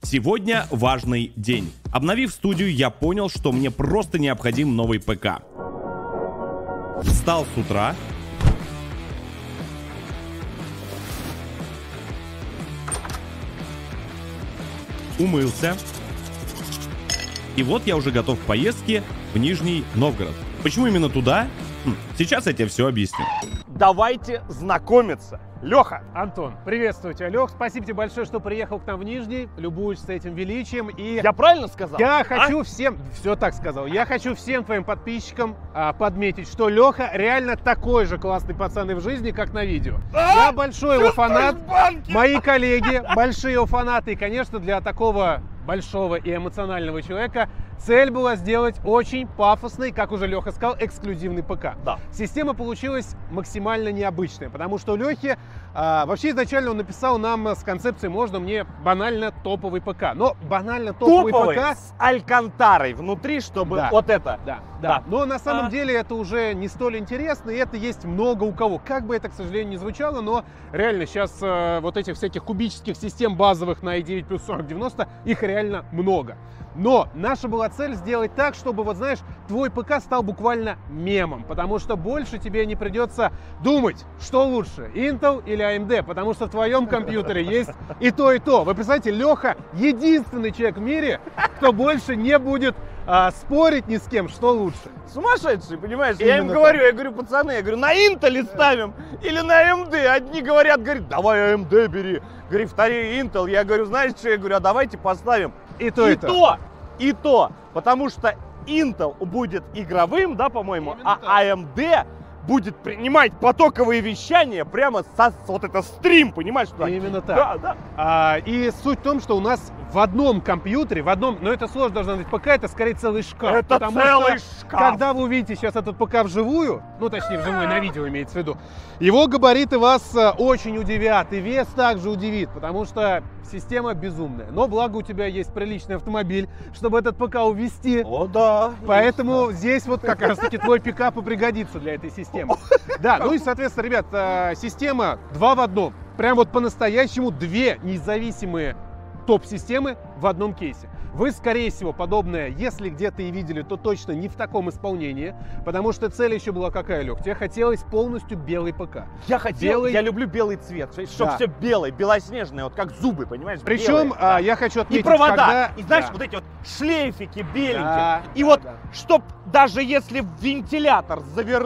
Сегодня важный день. Обновив студию, я понял, что мне просто необходим новый ПК. Встал с утра. Умылся. И вот я уже готов к поездке в Нижний Новгород. Почему именно туда? Сейчас я тебе все объясню. Давайте знакомиться. Леха. Антон, приветствую тебя, Лех. Спасибо тебе большое, что приехал к нам в Нижний. Любуешься этим величием. И Я правильно сказал? я хочу всем, все так сказал, я хочу всем твоим подписчикам подметить, что Леха реально такой же классный пацан и в жизни, как на видео. Я большой его фанат, мои коллеги большие его фанаты. И, конечно, для такого большого и эмоционального человека цель была сделать очень пафосный, как уже Леха сказал, эксклюзивный ПК. Да. Система получилась максимально необычная, потому что у Лехи вообще изначально он написал нам с концепцией «можно мне банально топовый ПК». Но банально топовый ПК... с алькантарой внутри, чтобы Да. вот это. Да. Но на самом деле это уже не столь интересно, и это есть много у кого. Как бы это, к сожалению, не звучало, но реально сейчас вот этих всяких кубических систем базовых на i9 плюс 4090, их реально много. Но наша была цель сделать так, чтобы, вот знаешь, твой ПК стал буквально мемом, потому что больше тебе не придется думать, что лучше, Intel или AMD, потому что в твоем компьютере есть и то, и то. Вы представляете, Леха единственный человек в мире, кто больше не будет спорить ни с кем, что лучше. Сумасшедший, понимаешь? Я им Именно говорю, пацаны, я говорю, на Intel ставим или на AMD? Одни говорят, давай AMD бери, вторые Intel. Я говорю, знаешь что? Я говорю, а давайте поставим И то, и то, потому что Intel будет игровым, да, по-моему, Именно а AMD будет принимать потоковые вещания прямо со вот это стрим, понимаешь? Именно так. Да. И суть в том, что у нас в одном компьютере, но это сложно должно быть ПК, это скорее целый шкаф. Это потому целый что, шкаф. когда вы увидите сейчас этот ПК вживую, ну точнее вживую на видео имеется в виду, его габариты вас очень удивят, и вес также удивит, потому что система безумная. Но благо у тебя есть приличный автомобиль, чтобы этот ПК увезти. О, да. Поэтому здесь вот как раз таки твой пикап и пригодится для этой системы. Да, ну и соответственно, ребят, система 2 в 1. Прям вот по-настоящему 2 независимые топ-системы в одном кейсе. Вы, скорее всего, подобное, если где-то и видели, то точно не в таком исполнении, потому что цель еще была какая, Лех? Тебе хотелось полностью белый ПК. Я люблю белый цвет, чтобы все белое, белоснежное, вот как зубы, понимаешь? Причем белое, я хочу отметить, и провода, когда... и знаешь, вот эти вот шлейфики беленькие, Да, и да, вот, да. чтоб даже если в вентилятор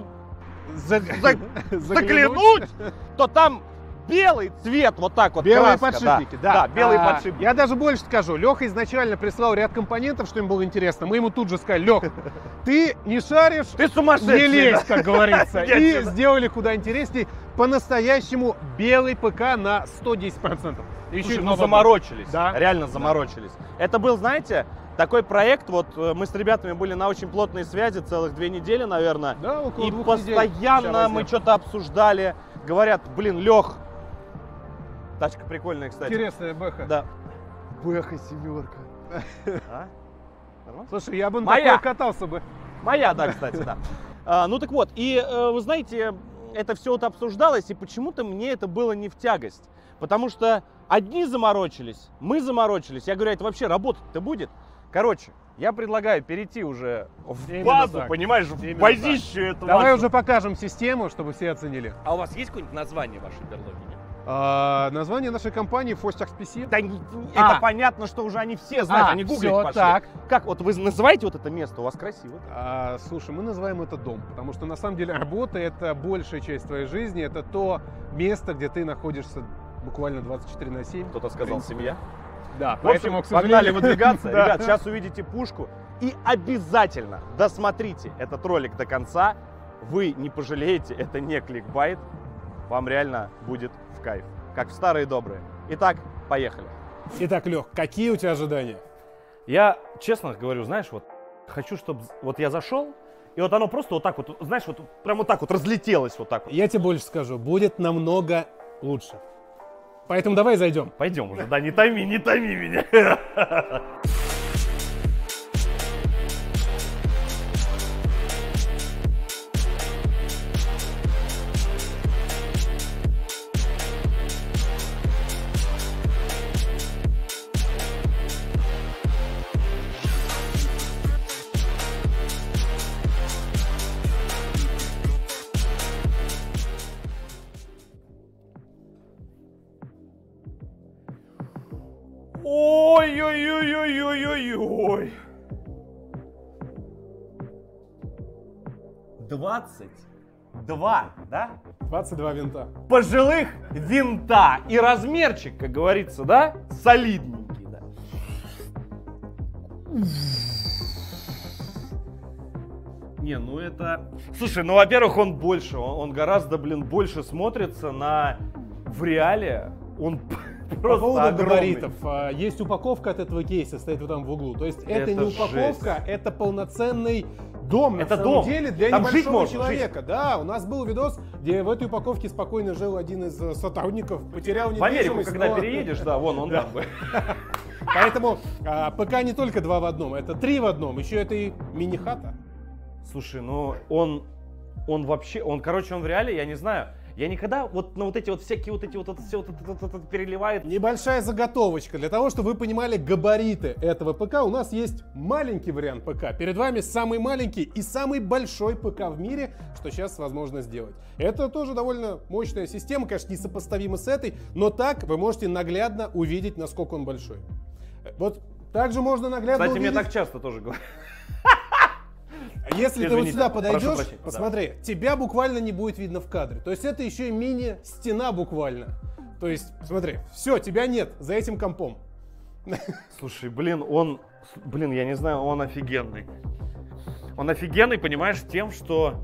заглянуть, то там белый цвет, вот так вот. Белые краска, подшипники, да. Да, белые подшипники. Я даже больше скажу. Леха изначально прислал ряд компонентов, что им было интересно. Мы ему тут же сказали: Лех, ты не шаришь, Ты сумасшедший. не лезь, как говорится. Я И тебе- сделали куда интересней. По-настоящему белый ПК на 110%. Еще Слушай, и ну два заморочились, Да. реально заморочились. Это был, знаете, такой проект, вот мы с ребятами были на очень плотной связи целых 2 недели, наверное. Да, около И 2 недель. постоянно Вся мы возня. что-то обсуждали. Говорят, блин, Лех, тачка прикольная, кстати. Интересная бэха. Да. Бэха семерка. А? Нормально? Слушай, я бы на Моя. такой катался бы. Моя, да, кстати, да. Ну так вот, и вы знаете, это все вот обсуждалось, и почему-то мне это было не в тягость. Потому что одни заморочились, мы заморочились. Я говорю, это вообще работать-то будет? Короче, я предлагаю перейти уже в Именно базу, так. понимаешь, в Именно базищу эту Давай вашу. уже покажем систему, чтобы все оценили. А у вас есть какое-нибудь название вашей берлоги? Название нашей компании Fostex PC. Да, это понятно, что уже они все знают, они гуглить всё пошли. так. Как, вот вы называете вот это место, у вас красиво? Слушай, мы называем это дом, потому что на самом деле работа — это большая часть твоей жизни, это то место, где ты находишься буквально 24/7. Кто-то сказал семья. Да, В общем, поэтому, к погнали сожалению... выдвигаться. Да. Ребят, сейчас увидите пушку. И обязательно досмотрите этот ролик до конца. Вы не пожалеете, это не кликбайт. Вам реально будет в кайф. Как в старые добрые. Итак, поехали. Итак, Лех, какие у тебя ожидания? Я честно говорю, знаешь, вот хочу, чтобы вот я зашел, и вот оно просто вот так вот, знаешь, вот прям вот так вот разлетелось вот так вот. Я тебе больше скажу, будет намного лучше. Поэтому давай зайдем. Пойдем уже, да, не томи меня. Ой-ой-ой-ой-ой-ой-ой. 22, да? 22 винта. Пожилых винта. И размерчик, как говорится, да? Солидненький, да. Не, ну это... Слушай, ну, во-первых, он больше. Он гораздо, больше смотрится в реале. Он По просто поводу огромный. габаритов. Есть упаковка от этого кейса, стоит вот там в углу. То есть это не упаковка, это полноценный дом, Это на самом дом. деле, для Там жить небольшого можно, человека. Да, у нас был видос, где в этой упаковке спокойно жил один из сотрудников, потерял В Америку, недвижимость. когда но- переедешь, да, вон он там. Поэтому ПК не только 2 в одном, это 3 в одном. Еще это и мини-хата. Слушай, ну он вообще, он в реале, я не знаю. Я никогда вот на вот эти вот всякие вот эти вот это все вот переливает. Небольшая заготовочка. Для того, чтобы вы понимали габариты этого ПК, у нас есть маленький вариант ПК. Перед вами самый маленький и самый большой ПК в мире, что сейчас возможно сделать. Это тоже довольно мощная система, конечно, несопоставима с этой, но так вы можете наглядно увидеть, насколько он большой. Вот также можно наглядно Кстати, мне увидеть... так часто тоже говорят. Если ты вот Извините, сюда прошу подойдешь, прощения, да. посмотри, тебя буквально не будет видно в кадре. То есть это еще и мини-стена буквально. То есть, смотри, все, тебя нет за этим компом. Слушай, я не знаю, он офигенный. Он офигенный, понимаешь, тем, что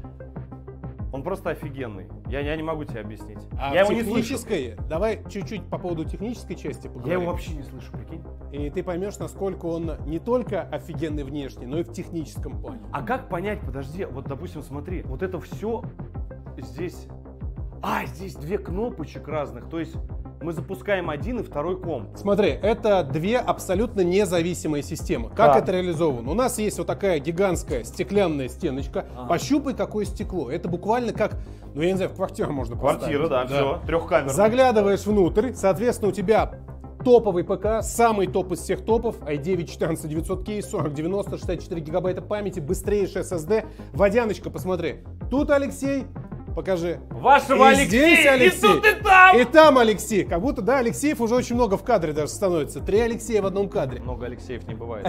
он просто офигенный. Я не могу тебе объяснить. А Я в его не слышу. технической, давай чуть-чуть по поводу технической части Я поговорим. его вообще не слышу, прикинь. И ты поймешь, насколько он не только офигенный внешне, но и в техническом плане. А как понять, подожди, вот допустим, смотри, вот это все здесь... здесь 2 кнопочек разных, то есть мы запускаем один и второй комп. Смотри, это 2 абсолютно независимые системы. Как Да. это реализовано? У нас есть вот такая гигантская стеклянная стеночка. Пощупай, какое стекло. Это буквально как, ну я не знаю, в квартиру можно Квартира, да, все, 3-камерная. Заглядываешь внутрь, соответственно, у тебя топовый ПК, самый топ из всех топов, i9 14900K, 4090, 64 гигабайта памяти, быстрейший SSD. Водяночка, посмотри. Тут Алексей, покажи. Вашего И Алексея, здесь Алексей. и тут, и там! И там Алексей. Как будто, да, Алексеев уже очень много в кадре даже становится. 3 Алексея в одном кадре. Много Алексеев не бывает.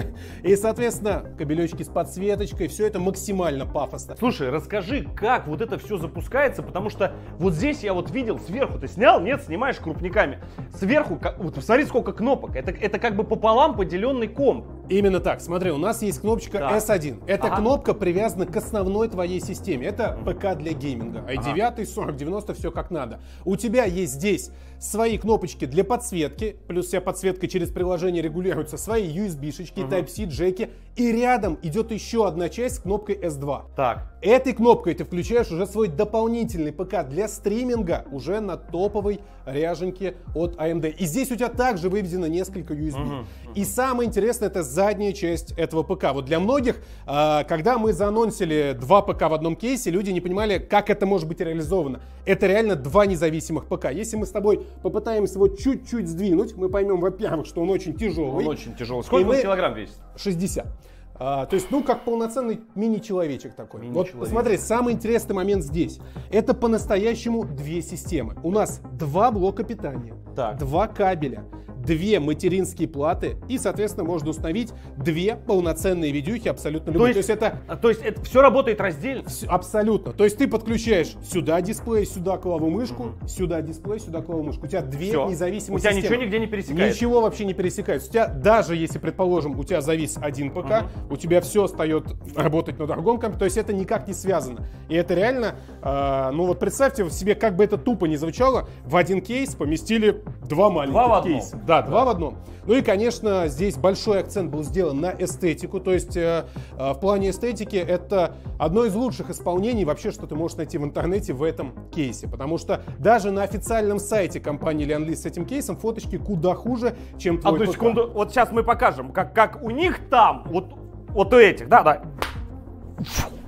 И, соответственно, кабелечки с подсветочкой, все это максимально пафосно. Слушай, расскажи, как вот это все запускается, потому что вот здесь я вот видел сверху, ты снял, нет, снимаешь крупниками. Сверху, вот посмотри, сколько кнопок, это как бы пополам поделенный комп. Именно так. Смотри, у нас есть кнопочка Да. S1. Эта Ага. кнопка привязана к основной твоей системе. Это ПК для гейминга. i9, 4090, все как надо. У тебя есть здесь свои кнопочки для подсветки, плюс вся подсветка через приложение регулируется, свои USB-шечки, Type-C, джеки. И рядом идет еще одна часть с кнопкой S2. Так, Этой кнопкой ты включаешь уже свой дополнительный ПК для стриминга уже на топовой ряженке от AMD. И здесь у тебя также выведено несколько USB. И самое интересное, это задняя часть этого ПК. Вот для многих, когда мы заанонсили 2 ПК в одном кейсе, люди не понимали, как это может быть реализовано. Это реально 2 независимых ПК. Если мы с тобой попытаемся его чуть-чуть сдвинуть, мы поймем, во-первых, что он очень тяжелый. он очень тяжелый. Сколько мы- он килограмм весит? 60. То есть, ну, как полноценный мини-человечек такой. Вот Мини-человечек. посмотри, самый интересный момент здесь. Это по-настоящему 2 системы. У нас 2 блока питания, Так. 2 кабеля, 2 материнские платы и, соответственно, можно установить 2 полноценные видюхи абсолютно любые. То есть это То есть это все работает раздельно? абсолютно. То есть ты подключаешь сюда дисплей, сюда клаву мышку, сюда дисплей, сюда клаву мышку. У тебя 2 Всё. независимые У тебя системы. ничего нигде не пересекается? Ничего вообще не пересекается. У тебя, даже если, предположим, у тебя завис один ПК, у тебя все встает работать на другом компе, то есть это никак не связано. И это реально, ну вот представьте себе, как бы это тупо не звучало, в один кейс поместили 2 маленьких Два в одном. кейса. Да, 2 в одном. Ну и, конечно, здесь большой акцент был сделан на эстетику, то есть в плане эстетики это одно из лучших исполнений вообще, что ты можешь найти в интернете в этом кейсе, потому что даже на официальном сайте компании Lianlis с этим кейсом фоточки куда хуже, чем твой Одну ПК. секунду, вот сейчас мы покажем, как у них там, вот у этих, да.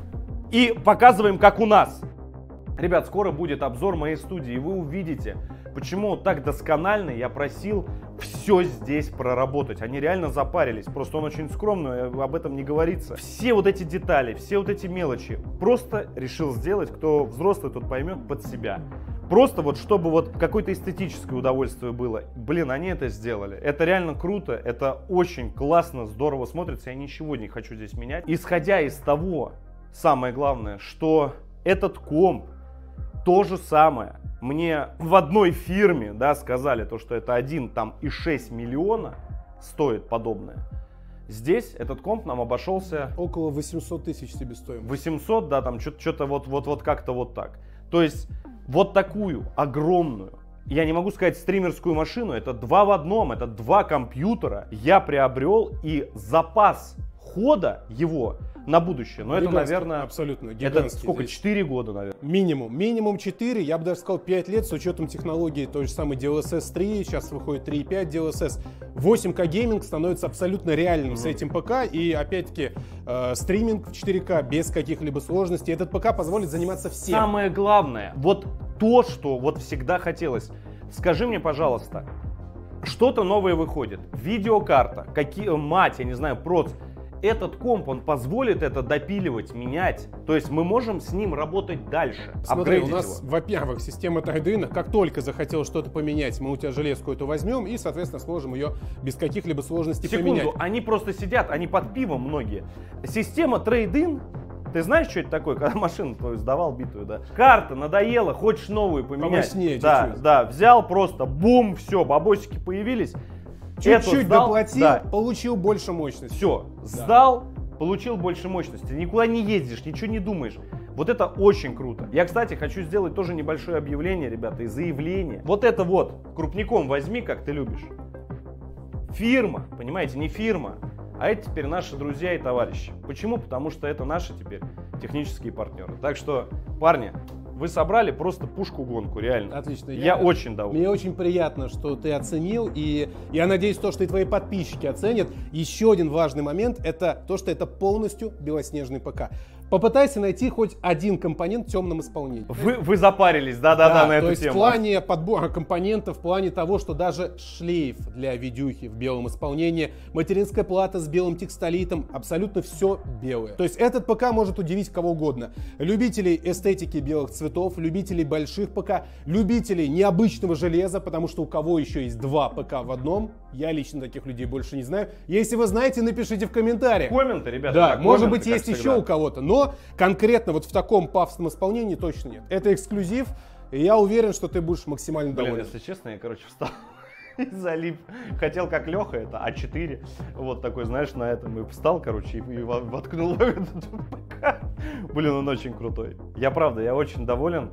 И показываем, как у нас. Ребят, скоро будет обзор моей студии, и вы увидите, почему так досконально я просил все здесь проработать. Они реально запарились. Просто он очень скромный, об этом не говорится. Все вот эти детали, все вот эти мелочи просто решил сделать, кто взрослый, тот поймет, под себя. Просто вот, чтобы вот какое-то эстетическое удовольствие было. Блин, они это сделали. Это реально круто, это очень классно, здорово смотрится. Я ничего не хочу здесь менять. Исходя из того, самое главное, что этот комп то же самое. Мне в одной фирме, да, сказали, то, что это 1,6 миллиона стоит подобное. Здесь этот комп нам обошелся... Около 800 тысяч себестоимость. 800, да, там что-то вот как-то вот так. То есть вот такую огромную, я не могу сказать стримерскую машину, это 2 в одном, это 2 компьютера я приобрел, и запас хода его на будущее. Но это, наверное, абсолютно это сколько, 4 года, наверное? Минимум 4, я бы даже сказал 5 лет, с учетом технологии той же самой DLSS 3, сейчас выходит 3.5 DLSS. 8К гейминг становится абсолютно реальным с этим ПК, и опять-таки стриминг в 4К без каких-либо сложностей. Этот ПК позволит заниматься всем. Самое главное, вот то, что вот всегда хотелось. Скажи мне, пожалуйста, что-то новое выходит, видеокарта, мать, я не знаю, проц. Этот комп, он позволит это допиливать, менять. То есть мы можем с ним работать дальше. Смотри, у нас, во-первых, система трейд-ина, как только захотел что-то поменять, мы у тебя железку эту возьмем и, соответственно, сможем ее без каких-либо сложностей поменять. Секунду, они просто сидят, они под пивом многие. Система трейд-ин, ты знаешь, что это такое, когда машину твою сдавал битую, да? Карта надоела, хочешь новую поменять. Помощнее да, да, взял просто, бум, все, бабосики появились. Чуть-чуть доплатил, да, получил больше мощности. Все, сдал, получил больше мощности. Никуда не ездишь, ничего не думаешь. Вот это очень круто. Я, кстати, хочу сделать тоже небольшое объявление, ребята, и заявление. Вот это вот, крупником возьми, как ты любишь. Фирма, понимаете, не фирма, а это теперь наши друзья и товарищи. Почему? Потому что это наши теперь технические партнеры. Так что, парни, вы собрали просто пушку-гонку, реально. Отлично. Я очень доволен. Мне очень приятно, что ты оценил, и я надеюсь, то, что и твои подписчики оценят. Еще один важный момент, это то, что это полностью белоснежный ПК. Попытайся найти хоть один компонент в темном исполнении. Вы запарились, да, на эту тему. То есть в плане подбора компонентов, в плане того, что даже шлейф для видюхи в белом исполнении, материнская плата с белым текстолитом, абсолютно все белое. То есть этот ПК может удивить кого угодно. Любителей эстетики белых цветов, любителей больших ПК, любителей необычного железа, потому что у кого еще есть 2 ПК в одном, я лично таких людей больше не знаю. Если вы знаете, напишите в комментариях. Комменты, ребята. Да, может комменты, быть, есть всегда. еще у кого-то, но конкретно вот в таком пафосном исполнении точно нет. Это эксклюзив, и я уверен, что ты будешь максимально доволен. Если честно, я, встал и залип. Хотел как Леха, это А4, вот такой, знаешь, на этом. И встал, и воткнул в этот ПК. Блин, он очень крутой. Я очень доволен.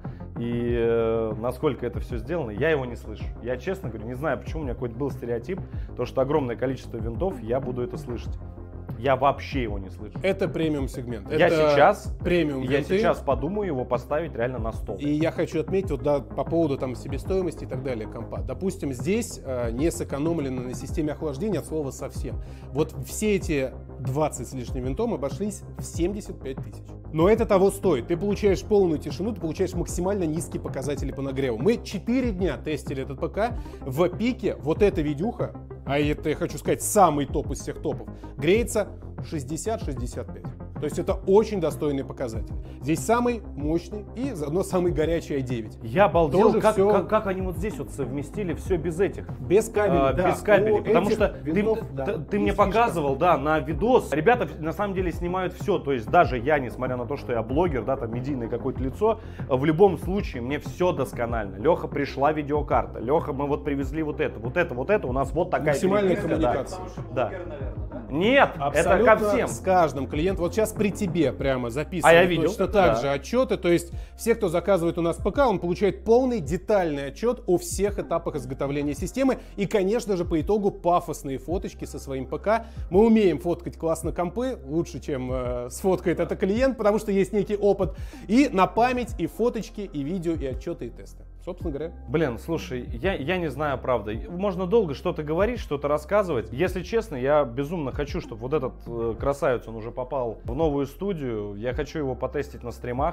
И насколько это все сделано, я его не слышу. Я честно говорю, не знаю, почему у меня какой-то был стереотип, то что огромное количество винтов, я буду это слышать. Я вообще его не слышу. Это премиум сегмент. Я Это сейчас подумаю его поставить реально на стол. И я хочу отметить вот, да, по поводу там себестоимости и так далее компа. Допустим, здесь не сэкономлено на системе охлаждения от слова совсем. Вот все эти 20 с лишним винтом обошлись в 75 тысяч. Но это того стоит. Ты получаешь полную тишину, ты получаешь максимально низкие показатели по нагреву. Мы 4 дня тестили этот ПК. В пике вот эта видюха, а это, я хочу сказать, самый топ из всех топов, греется 60-65. То есть это очень достойный показатель. Здесь самый мощный и заодно самый горячий i9. Я обалдел, как они вот здесь вот совместили все без этих. Без кабелей, да. Без кабелей, потому что ты мне показывал, да, на видос. Ребята на самом деле снимают все. То есть даже я, несмотря на то, что я блогер, да, там медийное какое-то лицо, в любом случае мне все досконально. Леха, пришла видеокарта. Леха, мы вот привезли вот это, у нас вот такая максимальная коммуникация. Да. Нет, абсолютно это ко всем. С каждым клиентом. Вот сейчас при тебе прямо записывают я видел, точно так же отчеты. То есть все, кто заказывает у нас ПК, он получает полный детальный отчет о всех этапах изготовления системы. И, конечно же, по итогу пафосные фоточки со своим ПК. Мы умеем фоткать классно компы, лучше, чем сфоткает это клиент, потому что есть некий опыт. И на память и фоточки, и видео, и отчеты, и тесты. Собственно говоря. Блин, слушай, я не знаю, правда. Можно долго что-то говорить, что-то рассказывать. Если честно, я безумно хочу, чтобы вот этот красавец, он уже попал в новую студию. Я хочу его потестить на стримах.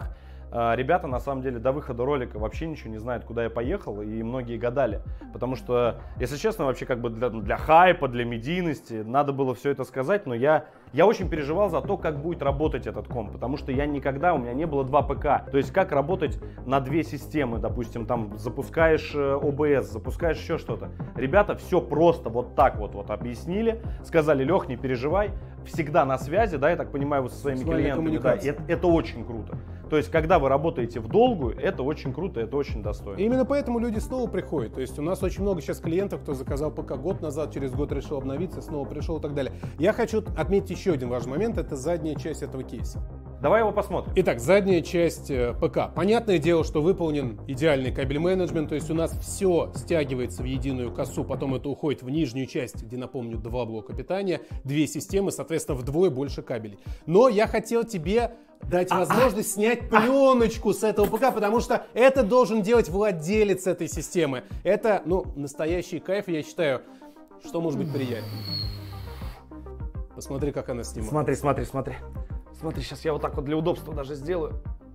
ребята, на самом деле, до выхода ролика вообще ничего не знают, куда я поехал, и многие гадали. Потому что, если честно, вообще как бы для хайпа, для медийности надо было все это сказать, но я очень переживал за то, как будет работать этот комп, потому что у меня не было 2 ПК. То есть, как работать на 2 системы, допустим, там запускаешь OBS, запускаешь еще что-то. Ребята все просто вот так вот объяснили, сказали: Лех, не переживай, всегда на связи, да, я так понимаю, вы со своими клиентами, да, это очень круто. То есть, когда вы работаете в долгую, это очень круто, это очень достойно. И именно поэтому люди снова приходят. То есть у нас очень много сейчас клиентов, кто заказал ПК год назад, через год решил обновиться, снова пришел и так далее. Я хочу отметить еще один важный момент, это задняя часть этого кейса. Давай его посмотрим. Итак, задняя часть ПК. Понятное дело, что выполнен идеальный кабель менеджмент, то есть у нас все стягивается в единую косу, потом это уходит в нижнюю часть, где, напомню, 2 блока питания, 2 системы, соответственно, вдвое больше кабелей. Но я хотел тебе дать возможность снять пленочку с этого ПК, потому что это должен делать владелец этой системы. Это, настоящий кайф, я считаю, что может быть приятнее. Посмотри, как она снимает. Смотри, сейчас я вот так вот для удобства даже сделаю.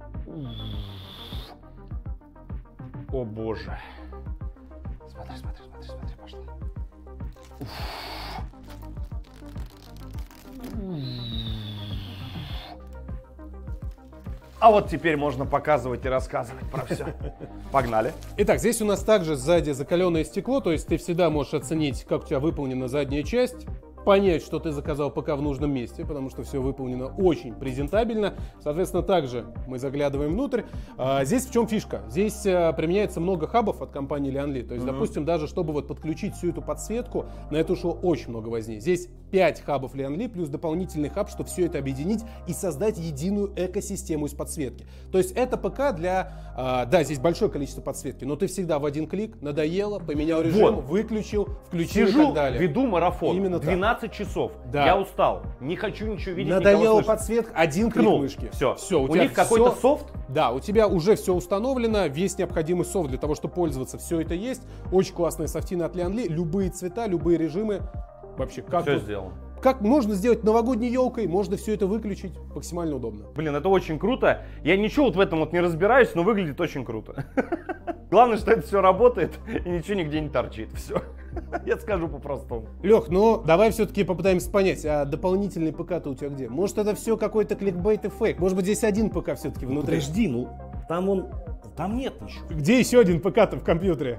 О боже. Смотри, пошла. А вот теперь можно показывать и рассказывать про все. Погнали. Итак, здесь у нас также сзади закаленное стекло, то есть ты всегда можешь оценить, как у тебя выполнена задняя часть, понять, что ты заказал ПК в нужном месте, потому что все выполнено очень презентабельно. Соответственно, также мы заглядываем внутрь. Здесь в чем фишка? Здесь применяется много хабов от компании Lianli. То есть, допустим, даже чтобы подключить всю эту подсветку, на это ушло очень много возни. Здесь 5 хабов Lianli плюс дополнительный хаб, чтобы все это объединить и создать единую экосистему из подсветки. То есть это ПК для... да, здесь большое количество подсветки, но ты всегда в один клик, надоело, поменял режим, выключил, включил и так далее. Веду марафон. Именно 12 часов. Да. Я устал. Не хочу ничего видеть, надоела никого слышать. подсветка, один клик мышки. Все. У тебя них какой-то софт? Да, у тебя уже все установлено, весь необходимый софт для того, чтобы пользоваться, все это есть. Очень классные софтины от Lianli, любые цвета, любые режимы. Вообще, как все сделано. Как можно сделать новогодней елкой, можно все это выключить, максимально удобно. Блин, это очень круто. Я ничего в этом не разбираюсь, но выглядит очень круто. Главное, что это все работает и ничего нигде не торчит. Все. Я скажу по-простому. Лех, давай все-таки попытаемся понять, а дополнительный ПК-то у тебя где? Может, это все какой-то кликбейт и фейк? Может быть, здесь один ПК все-таки внутри? Подожди, там нет ничего. Где еще один ПК-то в компьютере?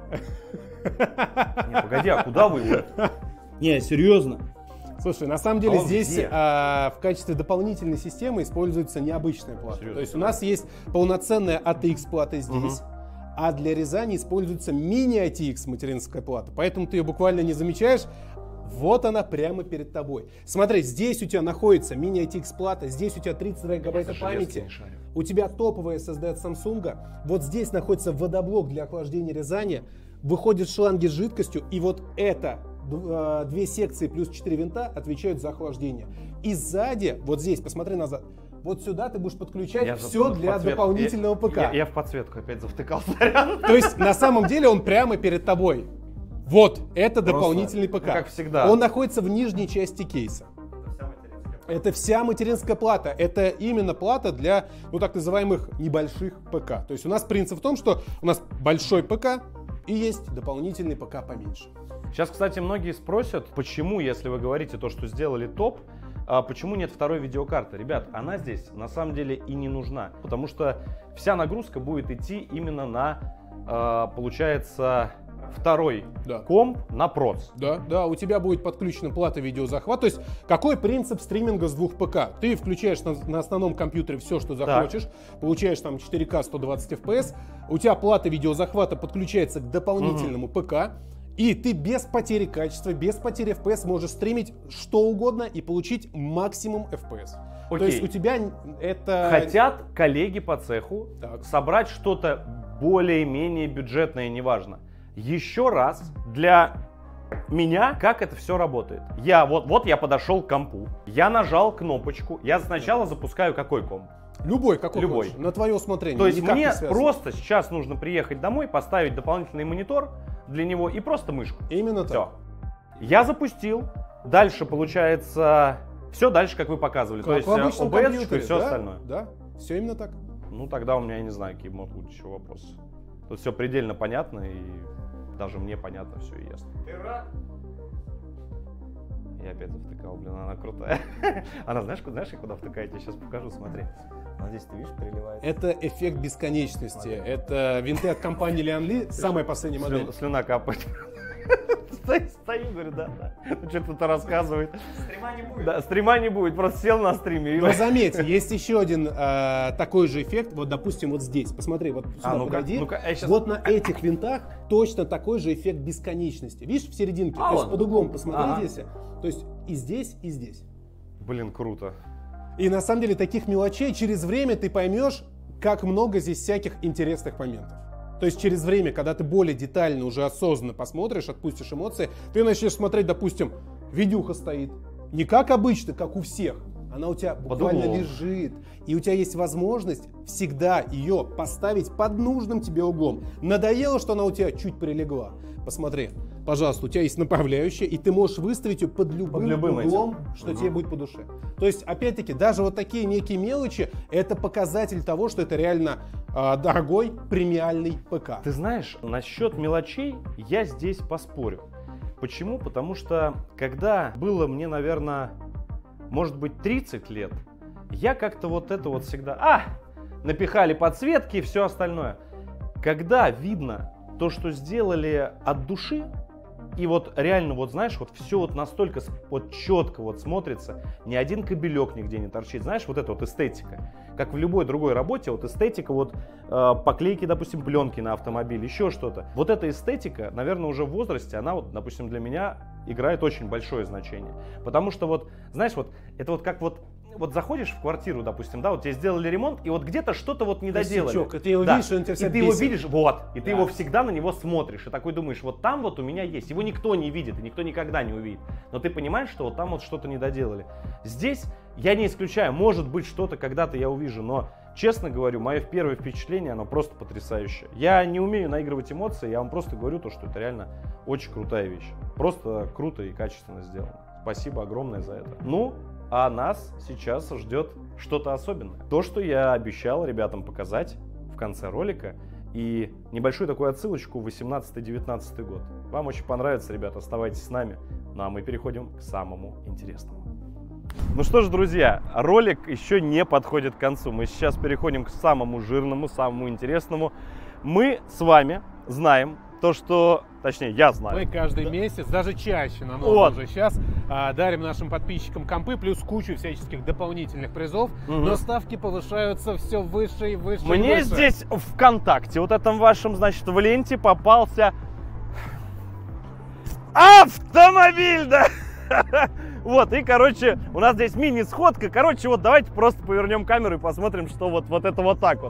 Не, погоди, а куда вы? Не, серьезно. Слушай, на самом деле здесь в качестве дополнительной системы используется необычная плата. Серьезно? То есть у нас есть полноценная ATX плата здесь, а для резания используется мини-ATX материнская плата. Поэтому ты ее буквально не замечаешь. Вот она прямо перед тобой. Смотри, здесь у тебя находится мини-ATX плата, здесь у тебя 32 гигабайта памяти. У тебя топовая SSD от Samsung. Вот здесь находится водоблок для охлаждения резания. Выходят шланги с жидкостью, и вот это 2 секции плюс 4 винта отвечают за охлаждение. И сзади, вот здесь, посмотри назад, вот сюда ты будешь подключать все для дополнительного ПК. Я в подсветку опять завтыкал заряд. То есть на самом деле он прямо перед тобой. Вот, это дополнительный ПК. Как всегда. Он находится в нижней части кейса. Это вся материнская плата. Это именно плата для, так называемых небольших ПК. То есть у нас принцип в том, что у нас большой ПК и есть дополнительный ПК поменьше. Сейчас, кстати, многие спросят, почему, если вы говорите то, что сделали топ, почему нет второй видеокарты? Ребят, она здесь на самом деле и не нужна, потому что вся нагрузка будет идти именно на, получается, второй комп на проц. Да, у тебя будет подключена плата видеозахват. То есть какой принцип стриминга с 2 ПК? Ты включаешь на основном компьютере все, что захочешь, получаешь там 4К 120 FPS, у тебя плата видеозахвата подключается к дополнительному ПК, и ты без потери качества, без потери FPS можешь стримить что угодно и получить максимум FPS. Окей. То есть у тебя это... Хотят коллеги по цеху собрать что-то более-менее бюджетное, неважно. Еще раз, для меня, как это все работает. Я подошел к компу, я нажал кнопочку, я сначала запускаю какой комп? Любой, какой Любой. хочешь, на твое усмотрение. То есть мне просто сейчас нужно приехать домой, поставить дополнительный монитор для него и просто мышку. Именно так. Все. Я запустил, дальше получается все дальше, как вы показывали. То есть OBS и все остальное. Да, все именно так. ну тогда у меня, я не знаю, какие могут быть еще вопросы. Тут все предельно понятно, и даже мне понятно все и ясно. Ты рад? Я опять завтыкал, блин, она крутая. Она, знаешь, куда втыкает? Я сейчас покажу, смотри. Вот здесь, ты видишь, переливается. Это эффект бесконечности. Смотри. Это винты от компании Lianli, самая последняя модель. Слюна капает. Стою, говорю, да. Ну, что кто-то рассказывает. Стрима не будет. Да, стрима не будет, просто сел на стриме. Но заметьте, есть еще один такой же эффект. Вот, допустим, вот здесь. Посмотри, вот сюда подойди. Вот на этих винтах точно такой же эффект бесконечности. Видишь, в серединке? То есть под углом посмотри здесь. То есть и здесь, и здесь. Блин, круто. И на самом деле таких мелочей через время ты поймешь, как много здесь всяких интересных моментов. То есть через время, когда ты более детально, уже осознанно посмотришь, отпустишь эмоции, ты начнешь смотреть, допустим, видюха стоит. Не как обычно, как у всех. Она у тебя буквально лежит. И у тебя есть возможность всегда ее поставить под нужным тебе углом. Надоело, что она у тебя чуть прилегла. Посмотри, пожалуйста, у тебя есть направляющая, и ты можешь выставить ее под любым углом, что тебе будет по душе. То есть, опять-таки, даже вот такие некие мелочи, это показатель того, что это реально дорогой премиальный ПК. Ты знаешь, насчет мелочей я здесь поспорю. Почему? Потому что, когда было мне, наверное, может быть, 30 лет, я как-то вот это вот всегда... напихали подсветки и все остальное. Когда видно то, что сделали от души, и вот реально, вот знаешь, вот все вот настолько вот четко вот смотрится, ни один кабелек нигде не торчит, знаешь, вот эта вот эстетика, как в любой другой работе, вот эстетика вот поклейки, допустим, пленки на автомобиль, еще что-то. Вот эта эстетика, наверное, уже в возрасте, она вот, допустим, для меня играет очень большое значение, потому что вот, знаешь, вот это вот как вот заходишь в квартиру, допустим, да, вот тебе сделали ремонт, и вот где-то что-то вот не доделали. И ты его видишь, он тебя и ты его видишь, и ты его всегда на него смотришь, и такой думаешь, вот там вот у меня есть, его никто не видит, и никто никогда не увидит, но ты понимаешь, что вот там вот что-то не доделали. Здесь я не исключаю, может быть что-то когда-то я увижу, но, честно говорю, мое первое впечатление, оно просто потрясающее. Я не умею наигрывать эмоции, я вам просто говорю то, что это реально очень крутая вещь. Просто круто и качественно сделано. Спасибо огромное за это. Ну, а нас сейчас ждет что-то особенное. То, что я обещал ребятам показать в конце ролика. И небольшую такую отсылочку в 18-19 год. Вам очень понравится, ребята, оставайтесь с нами. Ну а мы переходим к самому интересному. Ну что ж, друзья, ролик еще не подходит к концу. Мы сейчас переходим к самому жирному, самому интересному. Мы с вами знаем то, что... Точнее, я знаю. Мы каждый месяц, даже чаще намного уже сейчас, дарим нашим подписчикам компы, плюс кучу всяческих дополнительных призов, но ставки повышаются все выше и выше. Мне здесь ВКонтакте, вот этом вашем, значит, в ленте попался автомобиль, да? Вот, и, короче, у нас здесь мини-сходка. Короче, вот давайте просто повернем камеру и посмотрим, что вот это вот так вот.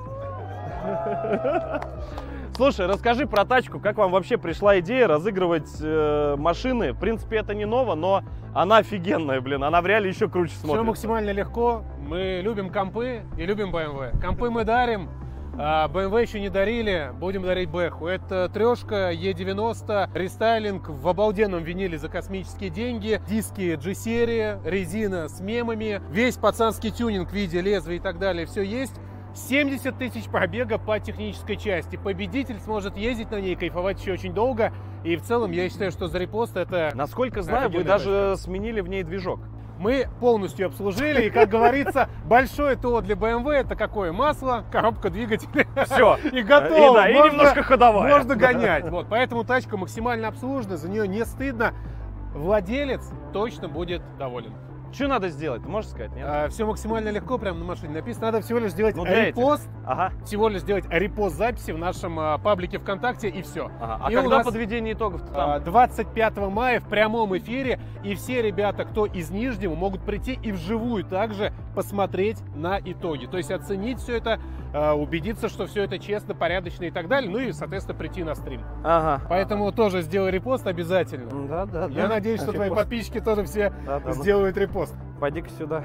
Слушай, расскажи про тачку, как вам вообще пришла идея разыгрывать машины? В принципе, это не ново, но она офигенная, блин, она в реале еще круче смотрится. Все максимально легко, мы любим компы и любим BMW. Компы мы дарим, BMW еще не дарили, будем дарить Бэху. Это трешка E90, рестайлинг в обалденном виниле за космические деньги, диски G-серии, резина с мемами, весь пацанский тюнинг в виде лезвия и так далее, все есть. 70 тысяч пробега по технической части. Победитель сможет ездить на ней, кайфовать еще очень долго. И в целом я считаю, что за репост это... Насколько знаю, вы даже сменили в ней движок. Мы полностью обслужили. И, как говорится, большое ТО для BMW это какое? Масло, коробка двигателя. Все. И готово. И немножко ходовая. Можно гонять. Вот, поэтому тачка максимально обслужена, за нее не стыдно. Владелец точно будет доволен. Что надо сделать? Ты можешь сказать? Нет? Все максимально легко, прямо на машине написано. Надо всего лишь сделать репост. Всего лишь сделать репост записи в нашем паблике ВКонтакте, и все. А и когда подведение итогов-то там? 25 мая в прямом эфире. И все ребята, кто из Нижнего, могут прийти и вживую также посмотреть на итоги. То есть оценить все это, убедиться, что все это честно, порядочно и так далее. Ну и, соответственно, прийти на стрим. Поэтому тоже сделай репост обязательно. Я надеюсь, что твои подписчики тоже все сделают репост. Пойди-ка сюда.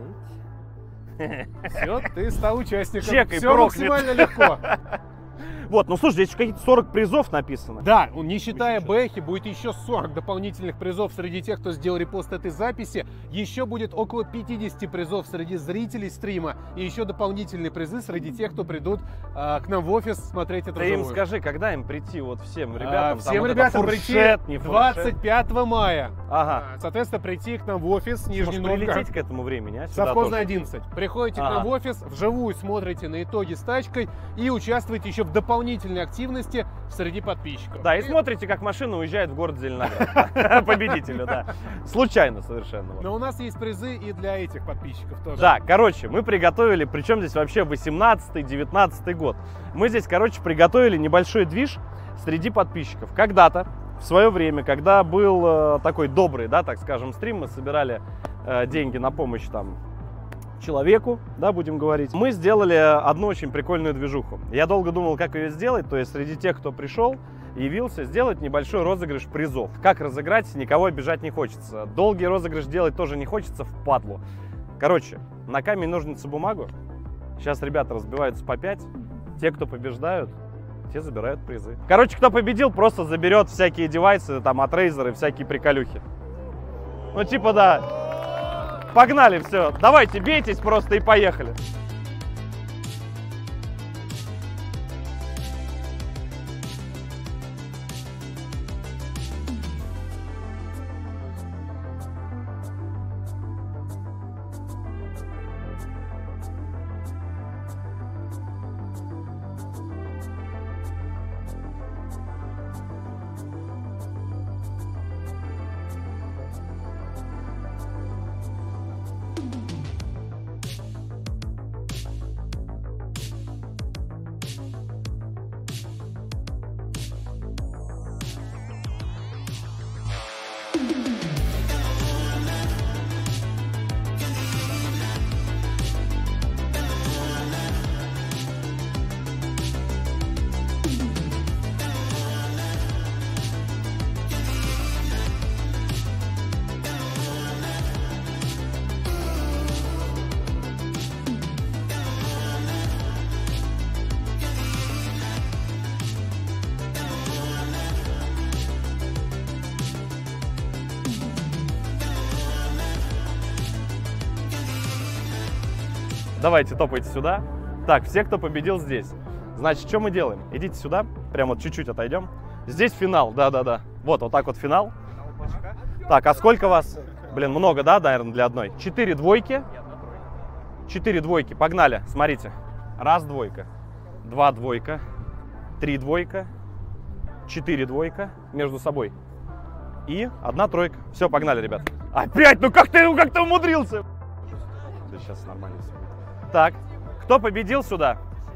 Все, ты стал участником. Чекай, все максимально легко. Вот, ну слушай, здесь какие-то 40 призов написано. Да, не считая Бэхи, будет еще 40 дополнительных призов среди тех, кто сделал репост этой записи. Еще будет около 50 призов среди зрителей стрима. И еще дополнительные призы среди тех, кто придут к нам в офис смотреть это Ты им вживую. скажи, когда им прийти, вот всем ребятам? Всем вот ребятам фуршет, прийти не фуршет. 25 мая. Ага. Соответственно, прийти к нам в офис Нижний Может Новгород. прилететь к этому времени, а? Сюда Совхозная тоже. 11. Приходите к Ага. нам в офис, вживую смотрите на итоги с тачкой и участвуете еще в дополнительной активности среди подписчиков. Да, и смотрите, как машина уезжает в город Зеленоград. Победителю, да. Случайно совершенно. Но у нас есть призы и для этих подписчиков тоже. Да, короче, мы приготовили, причем здесь вообще 18-19 год. Мы здесь, короче, приготовили небольшой движ среди подписчиков. Когда-то, в свое время, когда был такой добрый, да, так скажем, стрим, мы собирали деньги на помощь там человеку, да, будем говорить. Мы сделали одну очень прикольную движуху. Я долго думал, как ее сделать, то есть среди тех, кто пришел, явился, сделать небольшой розыгрыш призов. Как разыграть, никого обижать не хочется. Долгий розыгрыш делать тоже не хочется, впадлу. Короче, на камень, ножницы, бумагу. Сейчас ребята разбиваются по 5. Те, кто побеждают, те забирают призы. Короче, кто победил, просто заберет всякие девайсы, там, от Razer и всякие приколюхи. Ну, типа, да. Погнали, все. Давайте, бейтесь просто и поехали. Давайте, топайте сюда. Так, все, кто победил здесь. Значит, что мы делаем? Идите сюда, прям вот чуть-чуть отойдем. Здесь финал, да-да-да. Вот так вот финал. Так, а сколько вас? Блин, много, да, наверное, для одной? 4 двойки. 4 двойки, погнали, смотрите. Раз двойка, 2 двойка, 3 двойка, 4 двойка между собой. И 1 тройка. Все, погнали, ребят. Опять? Ну как ты умудрился? Да сейчас нормально все будет. Так, кто победил сюда?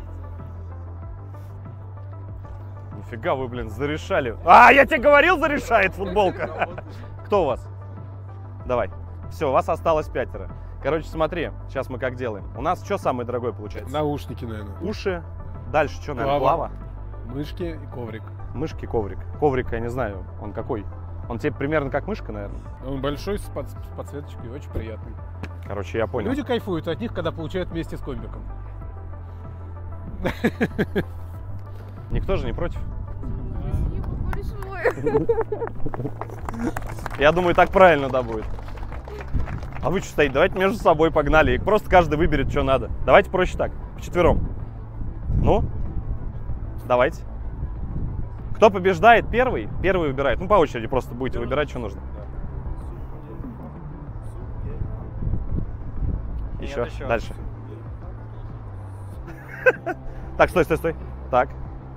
Нифига вы, блин, зарешали. А, я тебе говорил, зарешает футболка. Кто у вас? Давай. Все, у вас осталось 5. Короче, смотри, сейчас мы как делаем. У нас что самое дорогое получается? Наушники, наверное. Уши. Дальше что, наверное, клава? Мышки и коврик. Мышки, коврик. Коврик, я не знаю, он какой? Он тебе примерно как мышка, наверное? Он большой, с подсветочкой, очень приятный. Короче, я понял. Люди кайфуют от них, когда получают вместе с комбиком. Никто же не против? Я думаю, так правильно, да, будет. А вы что стоите? Давайте между собой погнали. И просто каждый выберет, что надо. Давайте проще так, вчетвером. Ну, давайте. Кто побеждает первый, первый выбирает. Ну, по очереди просто будете выбирать, что нужно. Еще, дальше. Так, стой. Так.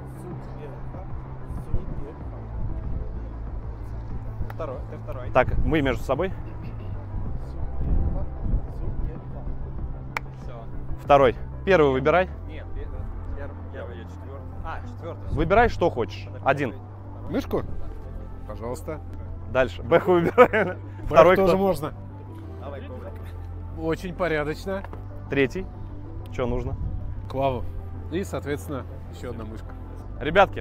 Второй. Так, мы между собой. Все. Второй. Первый выбирай. Нет, я четвертый. Четвертый. Выбирай, что хочешь. Один. Мышку? Пожалуйста. Дальше. Бэху выбирай. Второй тоже кто? можно. Давай коврик. Очень порядочно. Третий. Что нужно? Клаву. И, соответственно, еще одна мышка. Ребятки,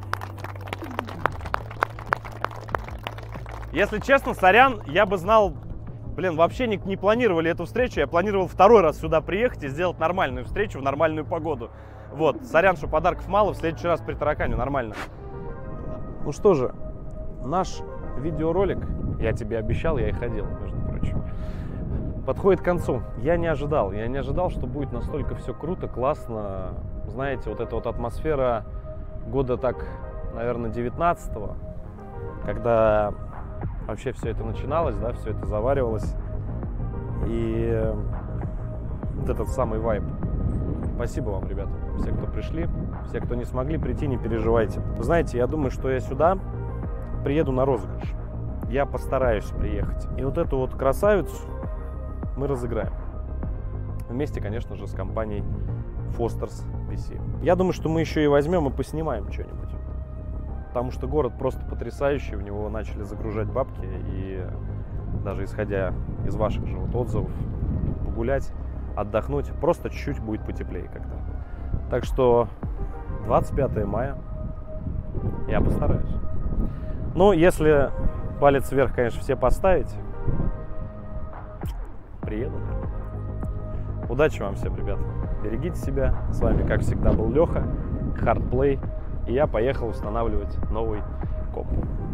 если честно, сорян, я бы знал, блин, вообще не планировали эту встречу. Я планировал второй раз сюда приехать и сделать нормальную встречу в нормальную погоду. Вот, сорян, что подарков мало, в следующий раз притараканю, нормально. Ну что же, наш видеоролик, я тебе обещал, я и ходил, между прочим, подходит к концу. Я не ожидал, что будет настолько все круто, классно. Знаете, вот эта вот атмосфера года так, наверное, 19-го, когда вообще все это начиналось, да, все это заваривалось. И вот этот самый вайб. Спасибо вам, ребята, все, кто пришли, все, кто не смогли прийти, не переживайте. Вы знаете, я думаю, что я сюда приеду на розыгрыш. Я постараюсь приехать. И вот эту вот красавицу мы разыграем. Вместе, конечно же, с компанией Foster's PC. Я думаю, что мы еще и возьмем и поснимаем что-нибудь. Потому что город просто потрясающий, в него начали загружать бабки. И даже исходя из ваших же вот отзывов, погулять, отдохнуть, просто чуть-чуть будет потеплее когда. Так что 25 мая я постараюсь. Ну, если палец вверх, конечно, все поставить, приеду. Удачи вам всем, ребята. Берегите себя. С вами, как всегда, был Леха, Hardplay. И я поехал устанавливать новый комп.